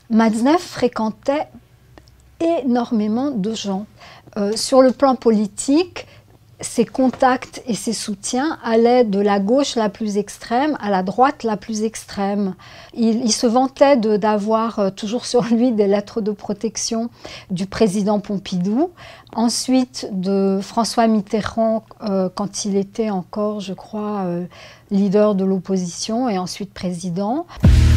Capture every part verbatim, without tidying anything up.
Matzneff fréquentait énormément de gens. Euh, sur le plan politique, ses contacts et ses soutiens allaient de la gauche la plus extrême à la droite la plus extrême. Il, il se vantait d'avoir euh, toujours sur lui des lettres de protection du président Pompidou, ensuite de François Mitterrand euh, quand il était encore, je crois, euh, leader de l'opposition et ensuite président.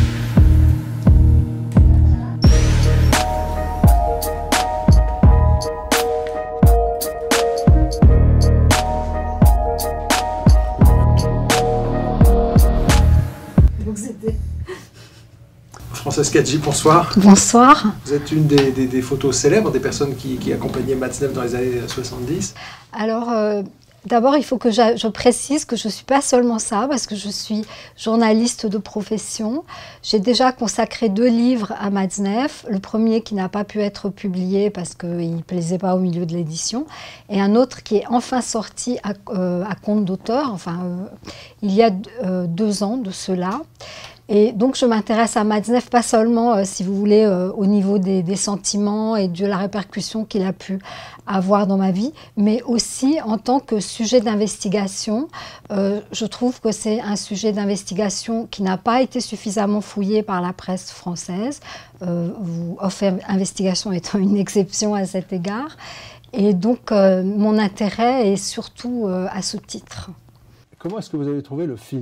Françoise Khadji, bonsoir. Bonsoir. Vous êtes une des, des, des photos célèbres des personnes qui, qui accompagnaient Matzneff dans les années soixante-dix. Alors, euh, d'abord, il faut que je, je précise que je ne suis pas seulement ça, parce que je suis journaliste de profession. J'ai déjà consacré deux livres à Matzneff. Le premier qui n'a pas pu être publié parce qu'il ne plaisait pas au milieu de l'édition, et un autre qui est enfin sorti à, euh, à compte d'auteur, enfin, euh, il y a euh, deux ans de cela. Et donc, je m'intéresse à Matzneff, pas seulement, euh, si vous voulez, euh, au niveau des, des sentiments et de la répercussion qu'il a pu avoir dans ma vie, mais aussi en tant que sujet d'investigation. Euh, je trouve que c'est un sujet d'investigation qui n'a pas été suffisamment fouillé par la presse française, euh, Off Investigation étant une exception à cet égard. Et donc, euh, mon intérêt est surtout euh, à ce titre. Comment est-ce que vous avez trouvé le film ?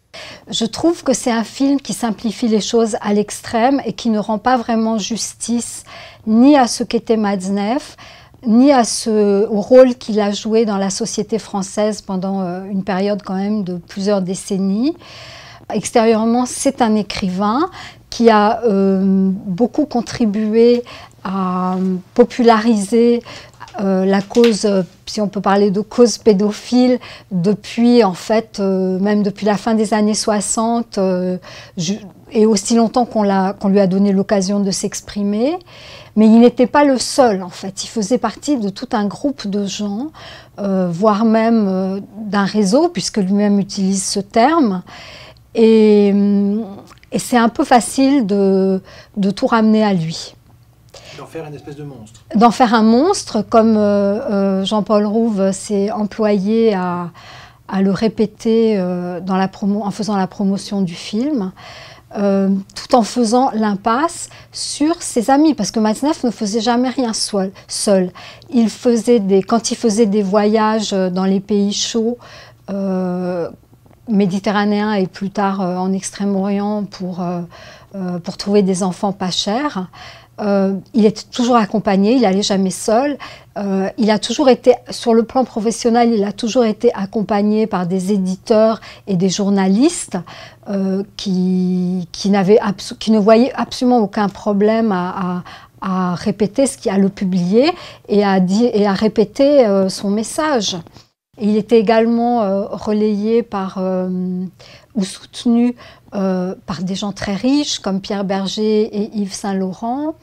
Je trouve que c'est un film qui simplifie les choses à l'extrême et qui ne rend pas vraiment justice ni à ce qu'était Matzneff, ni à ce, au rôle qu'il a joué dans la société française pendant euh, une période quand même de plusieurs décennies. Extérieurement, c'est un écrivain qui a euh, beaucoup contribué à populariser Euh, la cause, si on peut parler de cause pédophile, depuis en fait, euh, même depuis la fin des années soixante, euh, je, et aussi longtemps qu'on qu'on lui a donné l'occasion de s'exprimer. Mais il n'était pas le seul en fait, il faisait partie de tout un groupe de gens, euh, voire même euh, d'un réseau, puisque lui-même utilise ce terme. Et, et c'est un peu facile de, de tout ramener à lui. D'en faire une espèce de monstre. D'en faire un monstre, comme euh, euh, Jean-Paul Rouve s'est employé à, à le répéter euh, dans la promo, en faisant la promotion du film, euh, tout en faisant l'impasse sur ses amis, parce que Matzneff ne faisait jamais rien seul. seul. Il faisait des, quand il faisait des voyages dans les pays chauds, euh, méditerranéens et plus tard euh, en Extrême-Orient pour, euh, euh, pour trouver des enfants pas chers, Euh, il était toujours accompagné, il n'allait jamais seul. Euh, il a toujours été, sur le plan professionnel, il a toujours été accompagné par des éditeurs et des journalistes euh, qui, qui, n'avaient qui ne voyaient absolument aucun problème à, à, à répéter ce qu'il a le publier et à, dire, et à répéter euh, son message. Et il était également euh, relayé par, euh, ou soutenu euh, par des gens très riches comme Pierre Berger et Yves Saint-Laurent,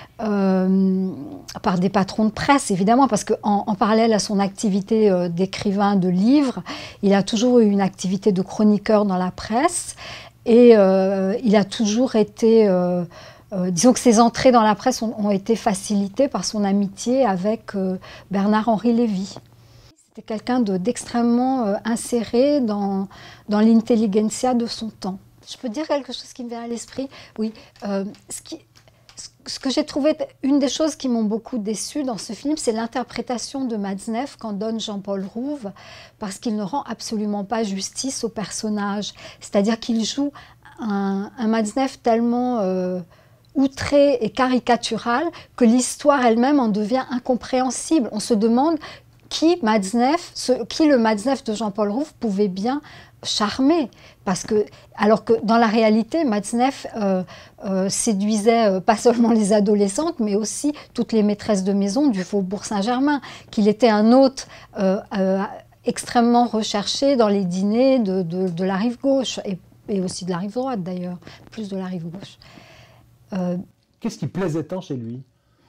euh, par des patrons de presse évidemment, parce qu'en en parallèle à son activité euh, d'écrivain de livres, il a toujours eu une activité de chroniqueur dans la presse et euh, il a toujours été... Euh, Euh, disons que ses entrées dans la presse ont, ont été facilitées par son amitié avec euh, Bernard-Henri Lévy. C'était quelqu'un d'extrêmement euh, inséré dans, dans l'intelligentsia de son temps. Je peux dire quelque chose qui me vient à l'esprit? Oui. Euh, ce, qui, ce que j'ai trouvé, une des choses qui m'ont beaucoup déçue dans ce film, c'est l'interprétation de Matzneff qu'en donne Jean-Paul Rouve, parce qu'il ne rend absolument pas justice au personnage. C'est-à-dire qu'il joue un, un Matzneff tellement... Euh, outré et caricatural que l'histoire elle-même en devient incompréhensible. On se demande qui, Matzneff, ce, qui le Matzneff de Jean-Paul Rouve pouvait bien charmer. Parce que, alors que dans la réalité, Matzneff euh, euh, séduisait euh, pas seulement les adolescentes, mais aussi toutes les maîtresses de maison du Faubourg Saint-Germain, qu'il était un hôte euh, euh, extrêmement recherché dans les dîners de, de, de la rive gauche, et, et aussi de la rive droite d'ailleurs, plus de la rive gauche. Euh, Qu'est-ce qui plaisait tant chez lui?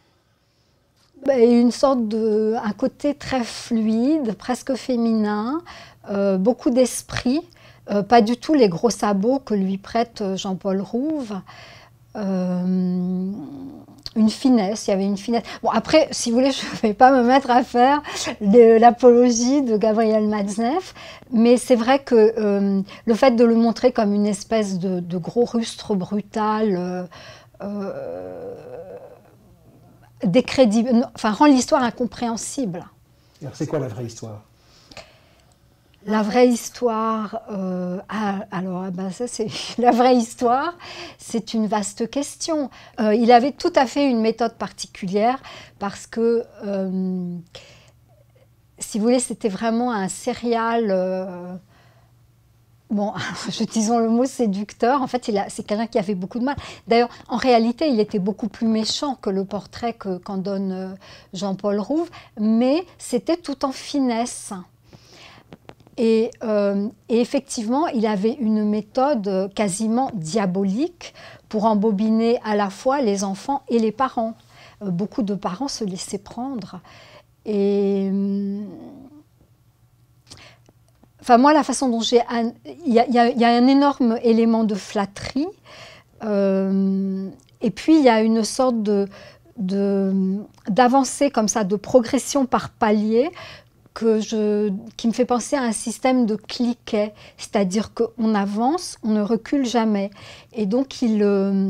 Ben, une sorte de, un côté très fluide, presque féminin, euh, beaucoup d'esprit, euh, pas du tout les gros sabots que lui prête Jean-Paul Rouve. euh, une finesse, il y avait une finesse. Bon, après, si vous voulez, je ne vais pas me mettre à faire l'apologie de Gabriel Matzneff, mais c'est vrai que euh, le fait de le montrer comme une espèce de, de gros rustre brutal, euh, euh, décrédible, enfin, rend l'histoire incompréhensible. Alors, c'est quoi la vraie histoire? La vraie histoire, euh, ah, alors ah ben ça c'est la vraie histoire, c'est une vaste question. Euh, il avait tout à fait une méthode particulière parce que, euh, si vous voulez, c'était vraiment un serial. Euh, bon, je disons le mot séducteur. En fait, c'est quelqu'un qui avait beaucoup de mal. D'ailleurs, en réalité, il était beaucoup plus méchant que le portrait qu'en qu'en donne euh, Jean-Paul Rouve, mais c'était tout en finesse. Et, euh, et effectivement, il avait une méthode quasiment diabolique pour embobiner à la fois les enfants et les parents. Euh, beaucoup de parents se laissaient prendre. Et, euh, enfin, moi, la façon dont j'ai... Il y, y, y a un énorme élément de flatterie. Euh, et puis, il y a une sorte de, de, d'avancée comme ça, de progression par palier, que je, qui me fait penser à un système de cliquet, c'est-à-dire qu'on avance, on ne recule jamais. Et donc, il, euh,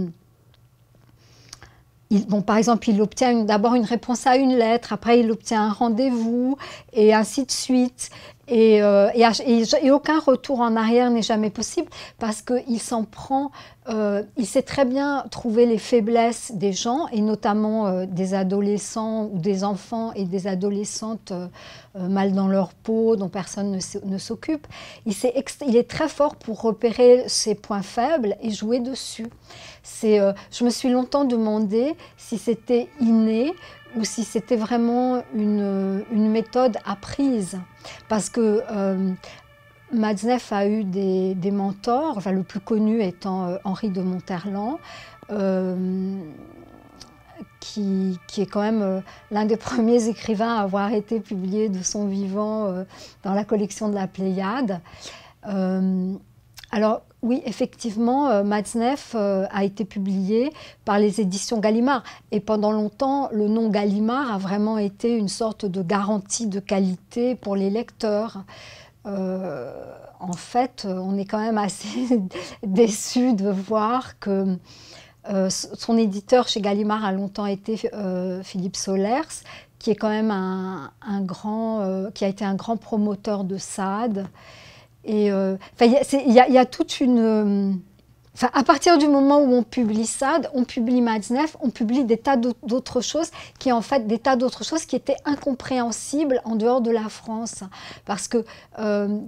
il, bon, par exemple, il obtient d'abord une réponse à une lettre, après il obtient un rendez-vous, et ainsi de suite. Et, euh, et, et, et aucun retour en arrière n'est jamais possible parce qu'il s'en prend, euh, il sait très bien trouver les faiblesses des gens et notamment euh, des adolescents ou des enfants et des adolescentes euh, euh, mal dans leur peau, dont personne ne, ne s'occupe. Il, il est très fort pour repérer ses points faibles et jouer dessus. Euh, je me suis longtemps demandé si c'était inné ou si c'était vraiment une, une méthode apprise. Parce que euh, Matzneff a eu des, des mentors, enfin, le plus connu étant euh, Henri de Monterland, euh, qui, qui est quand même euh, l'un des premiers écrivains à avoir été publié de son vivant euh, dans la collection de la Pléiade. Euh, alors, oui, effectivement, euh, Matzneff euh, a été publié par les éditions Gallimard. Et pendant longtemps, le nom Gallimard a vraiment été une sorte de garantie de qualité pour les lecteurs. Euh, en fait, on est quand même assez déçus de voir que euh, son éditeur chez Gallimard a longtemps été euh, Philippe Solers, qui est quand même un, un grand, euh, qui a été un grand promoteur de Sade. Et euh, il y, y, y a toute une... Euh, enfin, à partir du moment où on publie Sade, on publie Matzneff, on publie des tas d'autres choses qui, en fait, des tas d'autres choses qui étaient incompréhensibles en dehors de la France. Parce que euh,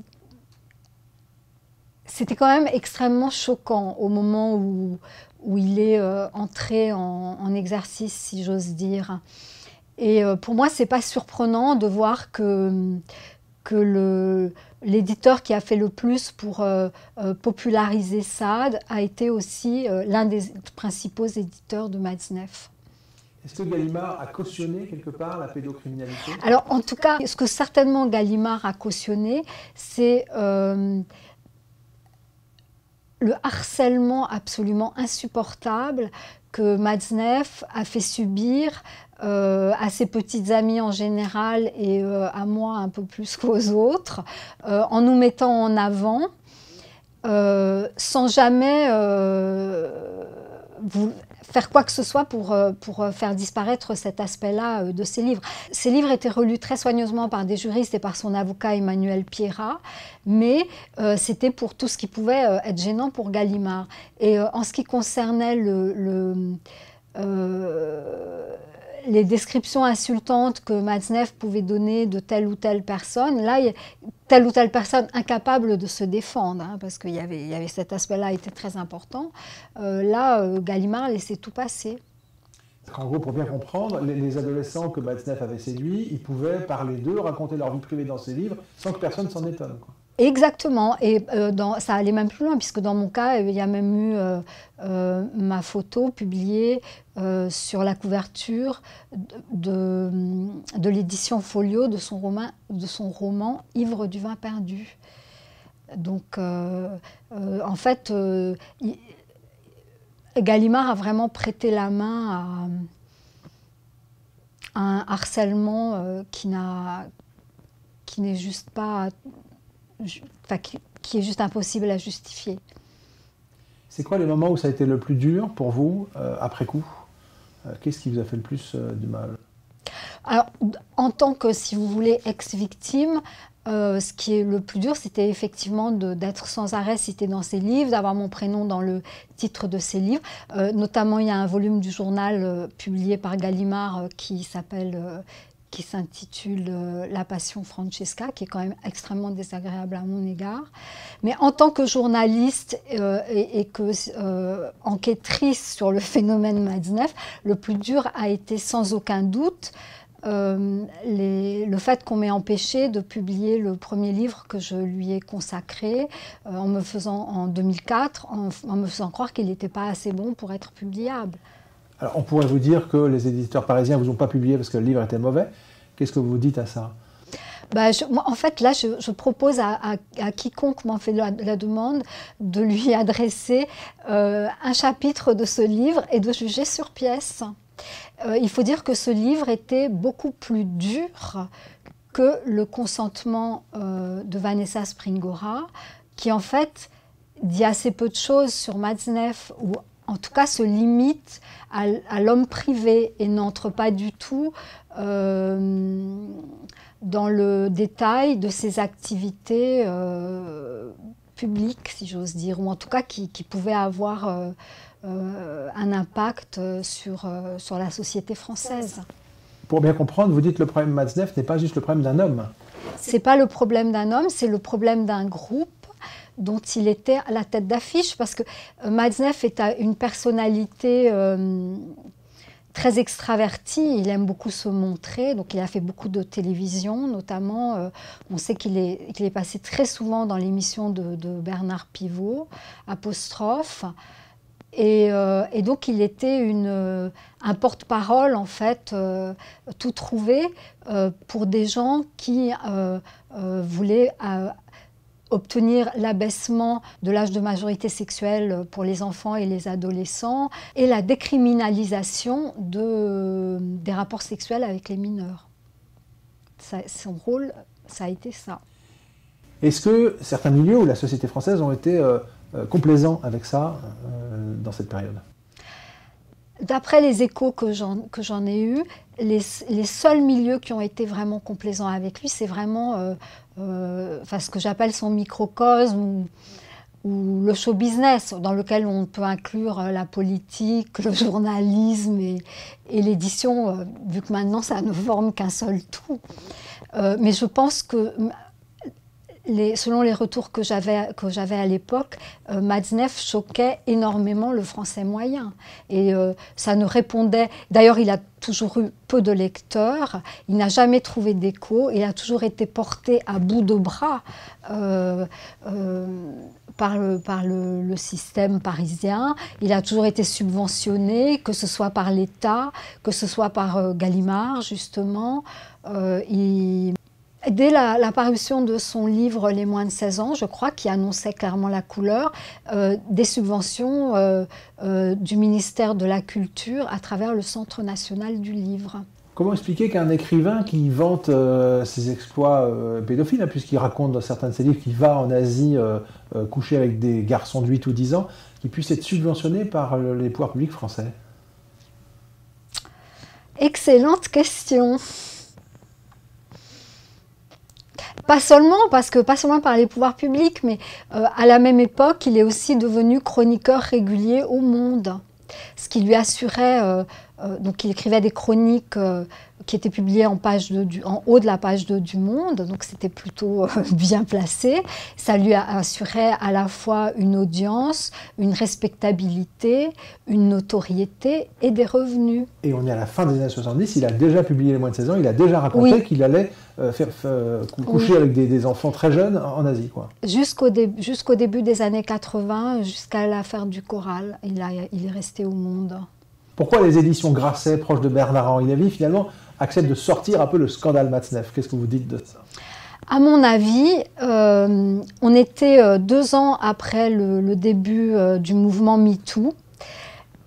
c'était quand même extrêmement choquant au moment où, où il est euh, entré en, en exercice, si j'ose dire. Et euh, pour moi, c'est pas surprenant de voir que, que le... l'éditeur qui a fait le plus pour euh, euh, populariser Sade a été aussi euh, l'un des principaux éditeurs de Matzneff. Est-ce que Gallimard a cautionné quelque part la pédocriminalité? Alors, en tout cas, ce que certainement Gallimard a cautionné, c'est euh, le harcèlement absolument insupportable que Matzneff a fait subir Euh, à ses petites amies en général et euh, à moi un peu plus qu'aux autres, euh, en nous mettant en avant, euh, sans jamais euh, vous faire quoi que ce soit pour, euh, pour faire disparaître cet aspect-là euh, de ses livres. Ces livres étaient relus très soigneusement par des juristes et par son avocat Emmanuel Pierrat, mais euh, c'était pour tout ce qui pouvait euh, être gênant pour Gallimard. Et euh, en ce qui concernait le... le euh, les descriptions insultantes que Matzneff pouvait donner de telle ou telle personne, là, telle ou telle personne incapable de se défendre, hein, parce qu'il y avait, il y avait cet aspect-là était très important, euh, là, euh, Gallimard laissait tout passer. En gros, pour bien comprendre, les, les adolescents que Matzneff avait séduits, ils pouvaient parler d'eux, raconter leur vie privée dans ses livres, sans que personne s'en étonne, quoi. Exactement, et euh, dans, ça allait même plus loin, puisque dans mon cas, il y a même eu euh, euh, ma photo publiée euh, sur la couverture de, de l'édition Folio de son, roman, de son roman « Ivre du vin perdu ». Donc, euh, euh, en fait, euh, il, Gallimard a vraiment prêté la main à, à un harcèlement euh, qui n'a, qui n'est juste pas, enfin, qui, qui est juste impossible à justifier. C'est quoi les moments où ça a été le plus dur pour vous, euh, après coup? euh, Qu'est-ce qui vous a fait le plus euh, du mal? Alors, en tant que, si vous voulez, ex-victime, euh, ce qui est le plus dur, c'était effectivement d'être sans arrêt cité dans ses livres, d'avoir mon prénom dans le titre de ses livres. Euh, notamment, il y a un volume du journal euh, publié par Gallimard euh, qui s'appelle... Euh, qui s'intitule euh, « La Passion Francesca », qui est quand même extrêmement désagréable à mon égard. Mais en tant que journaliste euh, et, et que euh, enquêtrice sur le phénomène Matzneff, le plus dur a été sans aucun doute euh, les, le fait qu'on m'ait empêché de publier le premier livre que je lui ai consacré euh, en me faisant, en deux mille quatre, en, en me faisant croire qu'il n'était pas assez bon pour être publiable. Alors, on pourrait vous dire que les éditeurs parisiens ne vous ont pas publié parce que le livre était mauvais. Qu'est-ce que vous dites à ça? Bah, je, moi, en fait, là, je, je propose à, à, à quiconque m'en fait la, la demande de lui adresser euh, un chapitre de ce livre et de juger sur pièce. Euh, il faut dire que ce livre était beaucoup plus dur que le consentement euh, de Vanessa Springora, qui en fait dit assez peu de choses sur Matzneff, ou en tout cas se limite à, à l'homme privé et n'entre pas du tout euh, dans le détail de ses activités euh, publiques, si j'ose dire, ou en tout cas qui, qui pouvaient avoir euh, euh, un impact sur, euh, sur la société française. Pour bien comprendre, vous dites que le problème Matzneff n'est pas juste le problème d'un homme. Ce n'est pas le problème d'un homme, c'est le problème d'un groupe dont il était à la tête d'affiche, parce que Matzneff est une personnalité euh, très extravertie, il aime beaucoup se montrer, donc il a fait beaucoup de télévision notamment. Euh, on sait qu'il est, qu'il est passé très souvent dans l'émission de, de Bernard Pivot, Apostrophe, et, euh, et donc il était une, un porte-parole en fait, euh, tout trouvé euh, pour des gens qui euh, euh, voulaient... Euh, obtenir l'abaissement de l'âge de majorité sexuelle pour les enfants et les adolescents et la décriminalisation de, des rapports sexuels avec les mineurs. Ça, son rôle, ça a été ça. Est-ce que certains milieux ou la société française ont été euh, euh, complaisants avec ça euh, dans cette période? D'après les échos que j'en que j'en ai eus, les, les seuls milieux qui ont été vraiment complaisants avec lui, c'est vraiment euh, euh, enfin, ce que j'appelle son microcosme ou, ou le show business, dans lequel on peut inclure la politique, le journalisme et, et l'édition, euh, vu que maintenant ça ne forme qu'un seul tout. Euh, mais je pense que Les, selon les retours que j'avais que j'avais à l'époque, euh, Matzneff choquait énormément le français moyen. Et euh, ça ne répondait... D'ailleurs, il a toujours eu peu de lecteurs, il n'a jamais trouvé d'écho, il a toujours été porté à bout de bras euh, euh, par, le, par le, le système parisien. Il a toujours été subventionné, que ce soit par l'État, que ce soit par euh, Gallimard, justement. Euh, il... Dès la, la parution de son livre « Les moins de seize ans », je crois, qui annonçait clairement la couleur, euh, des subventions euh, euh, du ministère de la Culture à travers le Centre national du livre. Comment expliquer qu'un écrivain qui vante euh, ses exploits euh, pédophiles, hein, puisqu'il raconte dans certains de ses livres qu'il va en Asie euh, euh, coucher avec des garçons de huit ou dix ans, qu'il puisse être subventionné par euh, les pouvoirs publics français? Excellente question. Pas seulement, parce que, pas seulement par les pouvoirs publics, mais euh, à la même époque, il est aussi devenu chroniqueur régulier au Monde. Ce qui lui assurait, euh, euh, donc il écrivait des chroniques euh, qui étaient publiées en, page deux du, en haut de la page deux du Monde, donc c'était plutôt euh, bien placé. Ça lui assurait à la fois une audience, une respectabilité, une notoriété et des revenus. Et on est à la fin des années soixante-dix, il a déjà publié Les moins de seize ans, il a déjà raconté oui. qu'il allait euh, faire, faire, coucher oui. avec des, des enfants très jeunes en Asie, quoi. Jusqu'au dé, jusqu'au début des années quatre-vingts, jusqu'à l'affaire du Choral, il, a, il est resté au Monde. Pourquoi les éditions Grasset, proches de Bernard-Henri Lévy, finalement, acceptent de sortir un peu le scandale Matzneff? Qu'est-ce que vous dites de ça? À mon avis, euh, on était euh, deux ans après le, le début euh, du mouvement MeToo.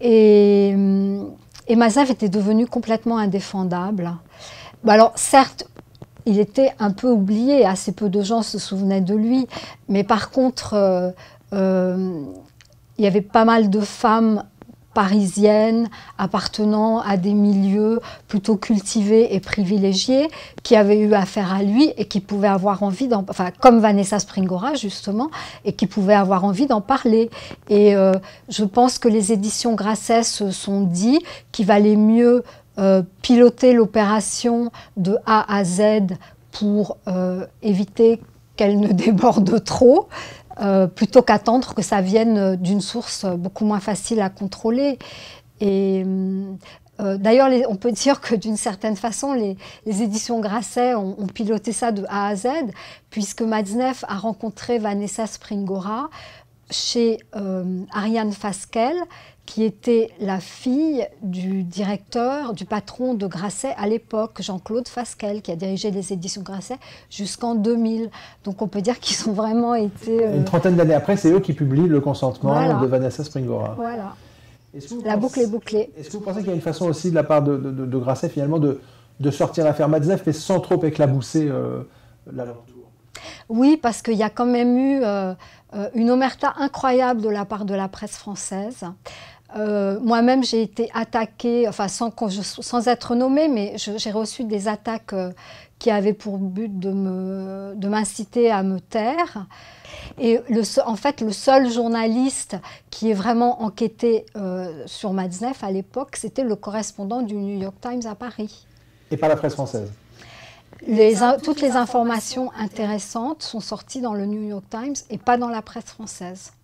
Et, et Maznev était devenu complètement indéfendable. Bah alors, certes, il était un peu oublié, assez peu de gens se souvenaient de lui, mais par contre, euh, euh, il y avait pas mal de femmes parisiennes appartenant à des milieux plutôt cultivés et privilégiés qui avaient eu affaire à lui et qui pouvaient avoir envie d'en, enfin comme Vanessa Springora justement, et qui pouvaient avoir envie d'en parler. Et euh, je pense que les éditions Grasset se sont dit qu'il valait mieux euh, piloter l'opération de A à Z pour euh, éviter qu'elle ne déborde trop. Euh, plutôt qu'attendre que ça vienne d'une source beaucoup moins facile à contrôler. Et euh, d'ailleurs, on peut dire que d'une certaine façon, les, les éditions Grasset ont, ont piloté ça de A à Z, puisque Maznev a rencontré Vanessa Springora chez euh, Ariane Fasquelle, qui était la fille du directeur, du patron de Grasset à l'époque, Jean-Claude Fasquelle, qui a dirigé les éditions Grasset jusqu'en deux mille. Donc on peut dire qu'ils ont vraiment été... Euh... Une trentaine d'années après, c'est eux qui publient Le consentement voilà. de Vanessa Springora. Voilà. La pensez, boucle est bouclée. Est-ce que vous pensez qu'il y a une façon aussi de la part de, de, de Grasset finalement de, de sortir l'affaire Maznev, mais sans trop éclabousser euh, l'alentour? Oui, parce qu'il y a quand même eu euh, une omerta incroyable de la part de la presse française. Euh, Moi-même, j'ai été attaquée, enfin sans, sans être nommée, mais j'ai reçu des attaques euh, qui avaient pour but de m'inciter à me taire. Et le, en fait, le seul journaliste qui ait vraiment enquêté euh, sur Maznev à l'époque, c'était le correspondant du New York Times à Paris. Et pas la presse française? Les, toutes les informations intéressantes sont sorties dans le New York Times et pas dans la presse française.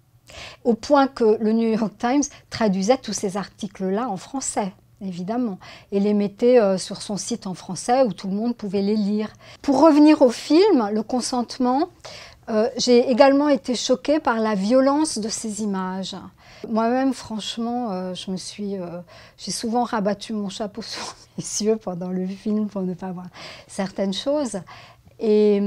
Au point que le New York Times traduisait tous ces articles-là en français, évidemment, et les mettait euh, sur son site en français où tout le monde pouvait les lire. Pour revenir au film, Le consentement, euh, j'ai également été choquée par la violence de ces images. Moi-même, franchement, euh, je me suis, euh, j'ai souvent rabattu mon chapeau sur mes yeux pendant le film pour ne pas voir certaines choses. Et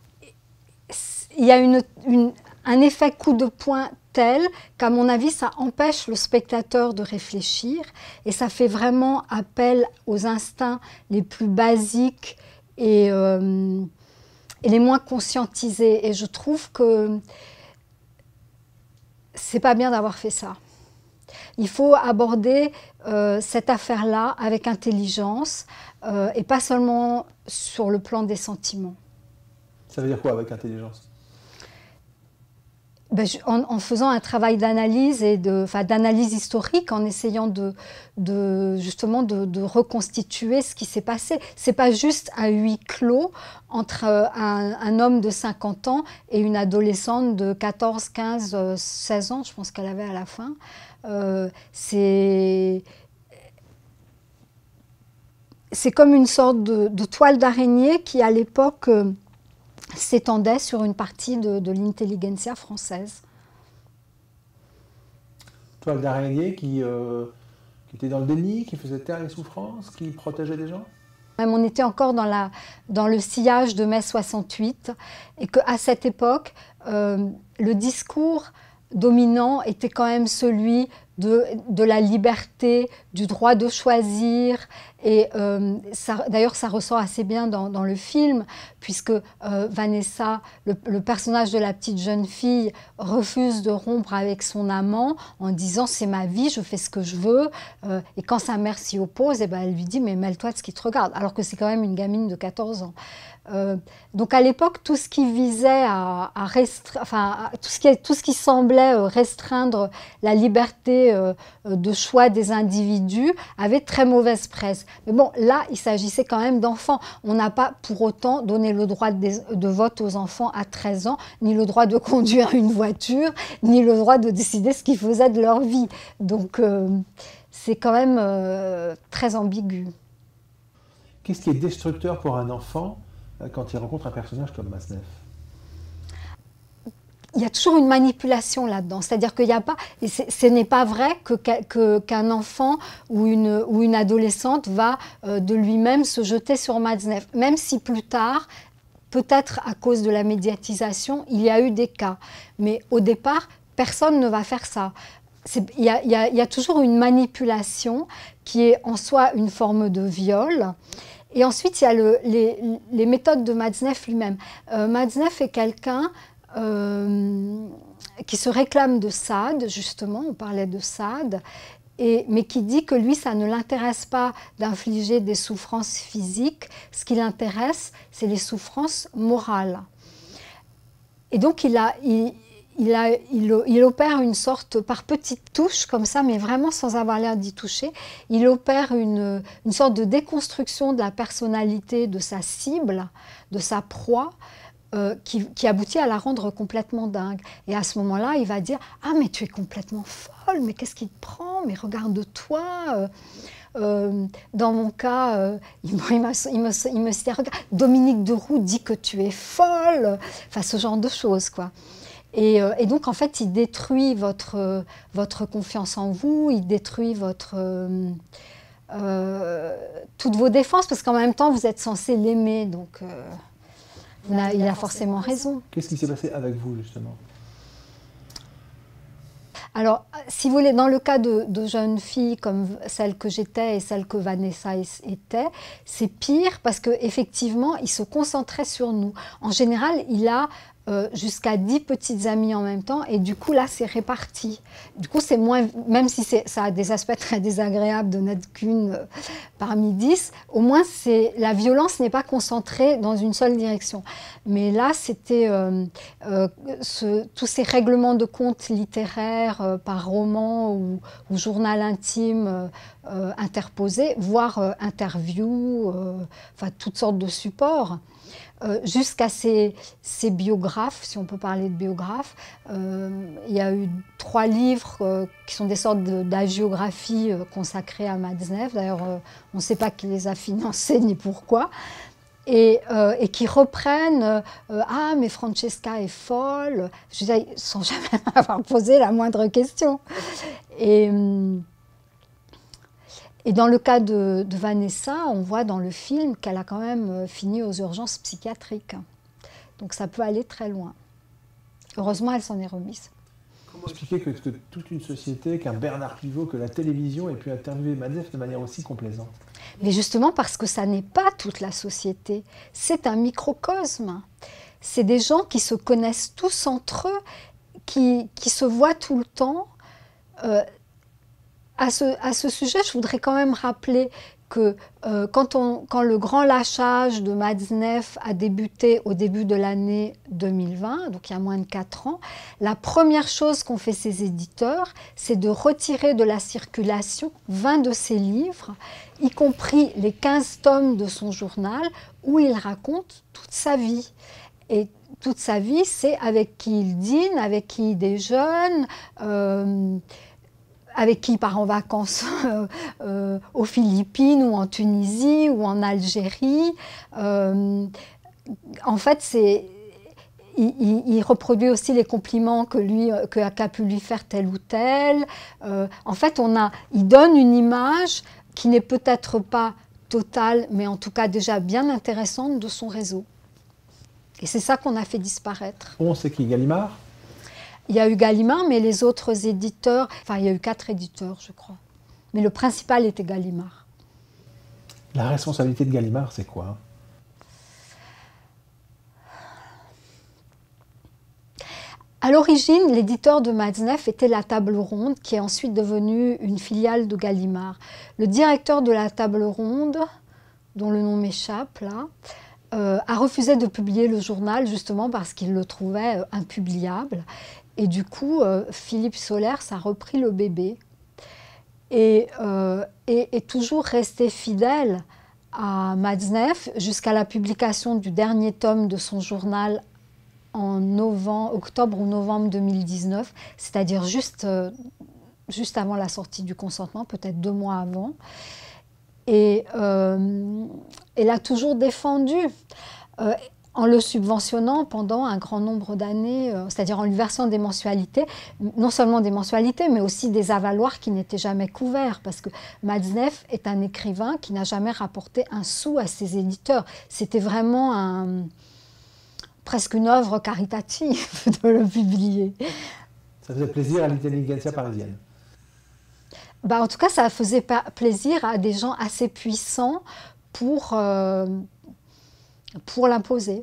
il y a une, une, un effet coup de poing tel qu'à mon avis, ça empêche le spectateur de réfléchir et ça fait vraiment appel aux instincts les plus basiques et, euh, et les moins conscientisés. Et je trouve que c'est pas bien d'avoir fait ça. Il faut aborder euh, cette affaire-là avec intelligence euh, et pas seulement sur le plan des sentiments. Ça veut dire quoi avec intelligence? Ben, en, en faisant un travail d'analyse et de, enfin, d'analyse historique, en essayant de, de justement de, de reconstituer ce qui s'est passé. C'est pas juste à huis clos entre un, un homme de cinquante ans et une adolescente de quatorze, quinze, seize ans, je pense qu'elle avait à la fin. Euh, c'est c'est comme une sorte de, de toile d'araignée qui, à l'époque, euh, s'étendait sur une partie de, de l'intelligentsia française. Toile d'araignée qui, euh, qui était dans le déni, qui faisait taire les souffrances, qui protégeait les gens? Même on était encore dans, la, dans le sillage de mai soixante-huit et qu'à cette époque, euh, le discours dominant était quand même celui de, de la liberté, du droit de choisir. Et euh, d'ailleurs, ça ressort assez bien dans, dans le film, puisque euh, Vanessa, le, le personnage de la petite jeune fille, refuse de rompre avec son amant en disant « c'est ma vie, je fais ce que je veux euh, ». Et quand sa mère s'y oppose, eh ben, elle lui dit « mais mêle-toi de ce qui te regarde », alors que c'est quand même une gamine de quatorze ans. Euh, donc à l'époque, tout ce qui visait à, à restreindre, enfin, à, tout, ce qui, tout ce qui semblait restreindre la liberté euh, de choix des individus avait très mauvaise presse. Mais bon, là, il s'agissait quand même d'enfants. On n'a pas pour autant donné le droit de, de vote aux enfants à treize ans, ni le droit de conduire une voiture, ni le droit de décider ce qu'ils faisaient de leur vie. Donc euh, c'est quand même euh, très ambigu. Qu'est-ce qui est destructeur pour un enfant quand il rencontre un personnage comme Maznev? Il y a toujours une manipulation là-dedans, c'est-à-dire qu'il n'y a pas, et ce n'est pas vrai que, que, qu'un enfant ou une, ou une adolescente va euh, de lui-même se jeter sur Maznev, même si plus tard, peut-être à cause de la médiatisation, il y a eu des cas. Mais au départ, personne ne va faire ça. il y, y, y a toujours une manipulation qui est en soi une forme de viol. Et ensuite, il y a le, les, les méthodes de Matzneff lui-même. Euh, Matzneff est quelqu'un euh, qui se réclame de Sade, justement, on parlait de Sade, et, mais qui dit que lui, ça ne l'intéresse pas d'infliger des souffrances physiques. Ce qui l'intéresse, c'est les souffrances morales. Et donc, il a... Il, Il, a, il, il opère une sorte, par petites touches comme ça, mais vraiment sans avoir l'air d'y toucher, il opère une, une sorte de déconstruction de la personnalité de sa cible, de sa proie, euh, qui, qui aboutit à la rendre complètement dingue. Et à ce moment-là, il va dire « Ah, mais tu es complètement folle, mais qu'est-ce qui te prend? Mais regarde-toi !» Euh, dans mon cas, euh, il, il, me, il, me, il me dit « Dominique Deroux dit que tu es folle !» Enfin, ce genre de choses, quoi. Et, euh, et donc, en fait, il détruit votre, euh, votre confiance en vous, il détruit votre, euh, euh, toutes vos défenses, parce qu'en même temps, vous êtes censé l'aimer, donc euh, il, a, il a forcément raison. Qu'est-ce qui s'est passé avec vous, justement? Alors, si vous voulez, dans le cas de, de jeunes filles comme celle que j'étais et celle que Vanessa était, c'est pire parce qu'effectivement, il se concentrait sur nous. En général, il a euh, jusqu'à dix petites amies en même temps et du coup, là, c'est réparti. Du coup, c'est moins, même si ça a des aspects très désagréables de n'être qu'une euh, parmi dix, au moins, la violence n'est pas concentrée dans une seule direction. Mais là, c'était euh, euh, ce, tous ces règlements de compte littéraires euh, par roman ou, ou journal intime euh, euh, interposé, voire euh, interview, euh, enfin toutes sortes de supports, euh, jusqu'à ces, ces biographes, si on peut parler de biographes. Euh, il y a eu trois livres euh, qui sont des sortes d'hagiographies euh, consacrées à Matzneff. D'ailleurs, euh, on ne sait pas qui les a financés ni pourquoi. Et, euh, et qui reprennent euh, « Ah, mais Francesca est folle », je veux dire, sans jamais avoir posé la moindre question. Et, et dans le cas de, de Vanessa, on voit dans le film qu'elle a quand même fini aux urgences psychiatriques. Donc ça peut aller très loin. Heureusement, elle s'en est remise. Comment expliquer que, que toute une société, qu'un Bernard Pivot, que la télévision ait pu interviewer Matzneff de manière aussi complaisante? Mais justement parce que ça n'est pas toute la société, c'est un microcosme. C'est des gens qui se connaissent tous entre eux, qui, qui se voient tout le temps. Euh, à, ce, à ce sujet, je voudrais quand même rappeler que euh, quand, on, quand le grand lâchage de Matzneff a débuté au début de l'année deux mille vingt, donc il y a moins de quatre ans, la première chose qu'ont fait ses éditeurs, c'est de retirer de la circulation vingt de ses livres, y compris les quinze tomes de son journal, où il raconte toute sa vie. Et toute sa vie, c'est avec qui il dîne, avec qui il déjeune, euh, avec qui il part en vacances euh, euh, aux Philippines ou en Tunisie ou en Algérie. Euh, en fait, c'est, il, il, il reproduit aussi les compliments que lui, que, qu'a pu lui faire tel ou tel. Euh, en fait, on a, il donne une image qui n'est peut-être pas totale, mais en tout cas déjà bien intéressante de son réseau. Et c'est ça qu'on a fait disparaître. On sait qui, Gallimard? Il y a eu Gallimard, mais les autres éditeurs, enfin il y a eu quatre éditeurs, je crois. Mais le principal était Gallimard. La responsabilité de Gallimard, c'est quoi? À l'origine, l'éditeur de Matzneff était la Table Ronde, qui est ensuite devenue une filiale de Gallimard. Le directeur de la Table Ronde, dont le nom m'échappe là, euh, a refusé de publier le journal justement parce qu'il le trouvait euh, impubliable. Et du coup, euh, Philippe Solers a repris le bébé et euh, est toujours resté fidèle à Matzneff jusqu'à la publication du dernier tome de son journal en novembre, octobre ou novembre deux mille dix-neuf, c'est-à-dire juste, euh, juste avant la sortie du consentement, peut-être deux mois avant. Et euh, elle a toujours défendu, euh, en le subventionnant pendant un grand nombre d'années, euh, c'est-à-dire en lui versant des mensualités, non seulement des mensualités, mais aussi des avaloirs qui n'étaient jamais couverts, parce que Matzneff est un écrivain qui n'a jamais rapporté un sou à ses éditeurs. C'était vraiment un, presque une œuvre caritative de le publier. Ça faisait plaisir à l'intelligentsia parisienne. Bah, en tout cas, ça faisait pas plaisir à des gens assez puissants pour, euh, pour l'imposer.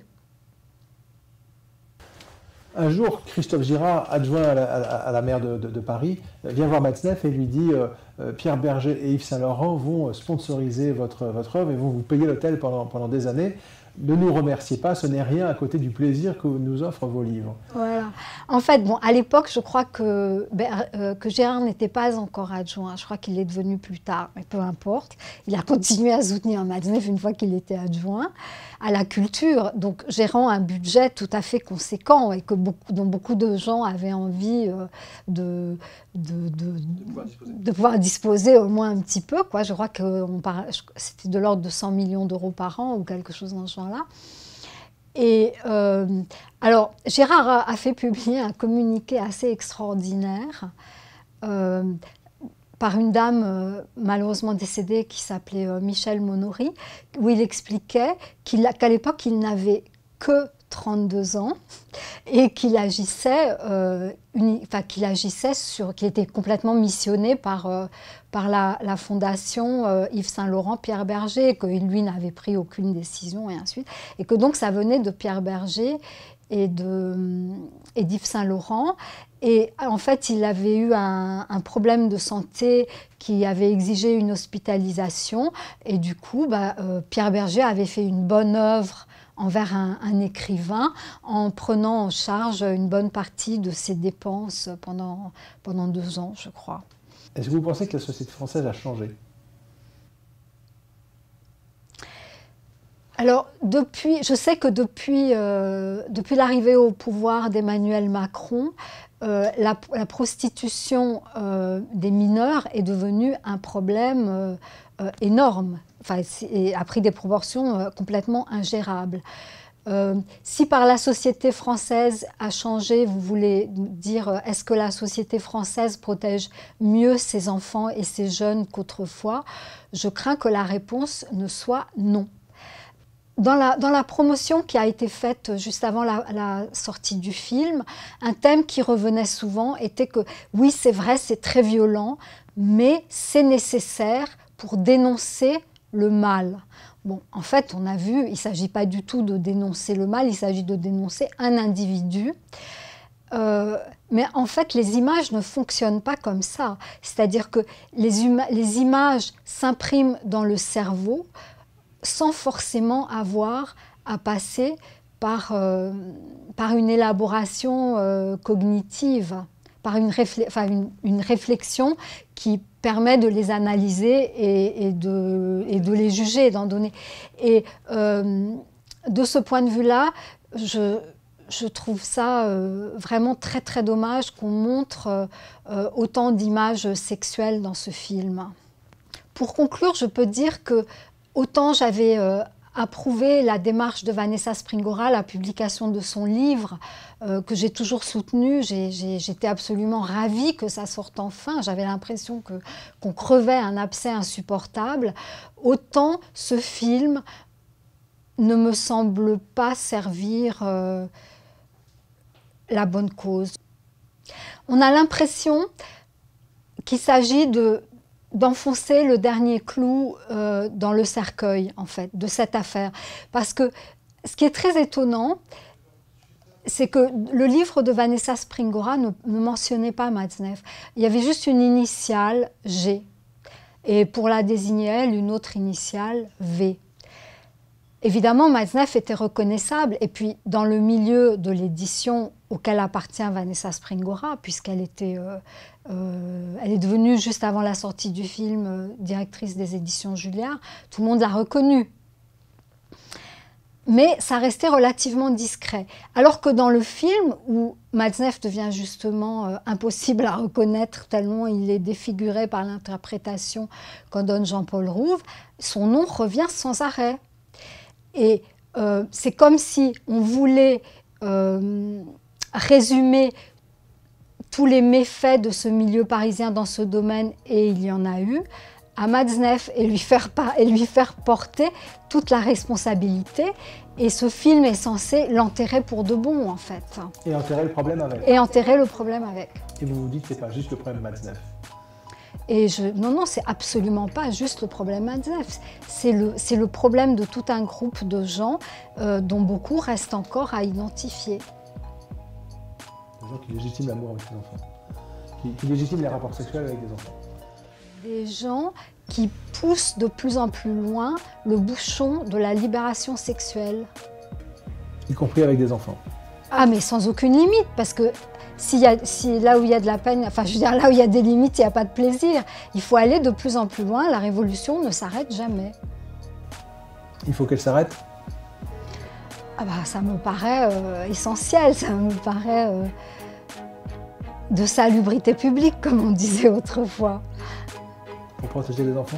Un jour, Christophe Girard, adjoint à la, à la maire de, de, de Paris, vient voir Matzneff et lui dit euh, « Pierre Berger et Yves Saint-Laurent vont sponsoriser votre, votre œuvre et vont vous payer l'hôtel pendant, pendant des années. Ne nous remerciez pas, ce n'est rien à côté du plaisir que nous offrent vos livres. » Voilà. En fait, bon, à l'époque, je crois que, ben, euh, que Gérard n'était pas encore adjoint. Je crois qu'il est devenu plus tard, mais peu importe. Il a continué à soutenir Matzneff une fois qu'il était adjoint à la culture, donc gérant un budget tout à fait conséquent et que beaucoup, dont beaucoup de gens avaient envie euh, de, de, de, de, pouvoir de pouvoir disposer au moins un petit peu, quoi. Je crois que c'était de l'ordre de cent millions d'euros par an ou quelque chose dans ce genre-là. Et euh, alors, Gérard a, a fait publier un communiqué assez extraordinaire euh, par une dame euh, malheureusement décédée qui s'appelait euh, Michel Monory, où il expliquait qu'il, qu'à l'époque, il n'avait que trente-deux ans et qu'il agissait, euh, uni, enfin, qu'il agissait sur, qu'il était complètement missionné par, euh, par la, la fondation euh, Yves Saint-Laurent, Pierre Berger, que lui n'avait pris aucune décision et ainsi de suite, et que donc ça venait de Pierre Berger et de, et d'Yves Saint-Laurent. Et en fait, il avait eu un, un problème de santé qui avait exigé une hospitalisation. Et du coup, bah, euh, Pierre Berger avait fait une bonne œuvre envers un, un écrivain en prenant en charge une bonne partie de ses dépenses pendant, pendant deux ans, je crois. Est-ce que vous pensez que la société française a changé ? Alors, depuis, je sais que depuis, euh, depuis l'arrivée au pouvoir d'Emmanuel Macron, euh, la, la prostitution euh, des mineurs est devenue un problème euh, euh, énorme, enfin, et a pris des proportions euh, complètement ingérables. Euh, si par la société française a changé, vous voulez dire, euh, est-ce que la société française protège mieux ses enfants et ses jeunes qu'autrefois? Je crains que la réponse ne soit non. Dans la, dans la promotion qui a été faite juste avant la, la sortie du film, un thème qui revenait souvent était que oui, c'est vrai, c'est très violent, mais c'est nécessaire pour dénoncer le mal. Bon, en fait, on a vu, il ne s'agit pas du tout de dénoncer le mal, il s'agit de dénoncer un individu. Euh, mais en fait, les images ne fonctionnent pas comme ça. C'est-à-dire que les, les images s'impriment dans le cerveau sans forcément avoir à passer par, euh, par une élaboration euh, cognitive, par une, réflé enfin, une, une réflexion qui permet de les analyser et, et, de, et de les juger, d'en donner. Et euh, de ce point de vue-là, je, je trouve ça euh, vraiment très très dommage qu'on montre euh, autant d'images sexuelles dans ce film. Pour conclure, je peux dire que autant j'avais euh, approuvé la démarche de Vanessa Springora, la publication de son livre, euh, que j'ai toujours soutenu. J'étais absolument ravie que ça sorte enfin. J'avais l'impression que, qu'on crevait un abcès insupportable. Autant ce film ne me semble pas servir euh, la bonne cause. On a l'impression qu'il s'agit de d'enfoncer le dernier clou euh, dans le cercueil, en fait, de cette affaire. Parce que ce qui est très étonnant, c'est que le livre de Vanessa Springora ne, ne mentionnait pas Matzneff. Il y avait juste une initiale G. Et pour la désigner elle, une autre initiale V. Évidemment, Matzneff était reconnaissable. Et puis, dans le milieu de l'édition auquel appartient Vanessa Springora, puisqu'elle était... Euh, Euh, elle est devenue, juste avant la sortie du film, euh, directrice des éditions Julliard. Tout le monde l'a reconnue. Mais ça restait relativement discret. Alors que dans le film, où Matzneff devient justement euh, impossible à reconnaître tellement il est défiguré par l'interprétation qu'en donne Jean-Paul Rouve, son nom revient sans arrêt. Et euh, c'est comme si on voulait euh, résumer tous les méfaits de ce milieu parisien dans ce domaine, et il y en a eu, à Matzneff et lui faire, et lui faire porter toute la responsabilité. Et ce film est censé l'enterrer pour de bon, en fait. Et enterrer le problème avec. Et enterrer le problème avec. Et vous vous dites que ce n'est pas juste le problème Matzneff. Et je, non, non, c'est absolument pas juste le problème Matzneff. C'est le, c'est le problème de tout un groupe de gens euh, dont beaucoup restent encore à identifier. Des gens qui légitiment l'amour avec les enfants, qui, qui légitiment les rapports sexuels avec les enfants. Des gens qui poussent de plus en plus loin le bouchon de la libération sexuelle. Y compris avec des enfants. Ah, mais sans aucune limite, parce que s'il y a, si là où il y a de la peine, enfin je veux dire là où il y a des limites, il n'y a pas de plaisir. Il faut aller de plus en plus loin, la révolution ne s'arrête jamais. Il faut qu'elle s'arrête? Ah bah ça me paraît euh, essentiel, ça me paraît euh, de salubrité publique, comme on disait autrefois. Pour protéger les enfants?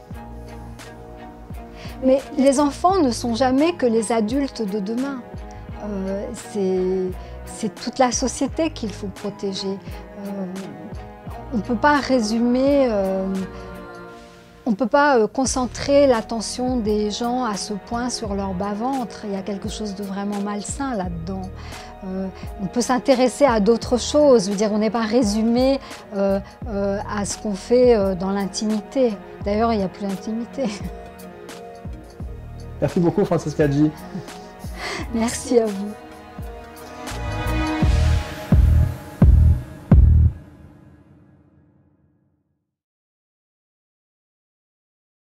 Mais les enfants ne sont jamais que les adultes de demain. Euh, c'est... C'est toute la société qu'il faut protéger. Euh, on ne peut pas résumer, euh, on ne peut pas euh, concentrer l'attention des gens à ce point sur leur bas-ventre. Il y a quelque chose de vraiment malsain là-dedans. Euh, on peut s'intéresser à d'autres choses. Je veux dire, on n'est pas résumé euh, euh, à ce qu'on fait euh, dans l'intimité. D'ailleurs, il n'y a plus d'intimité. Merci beaucoup, Francesca Hadji. Merci à vous.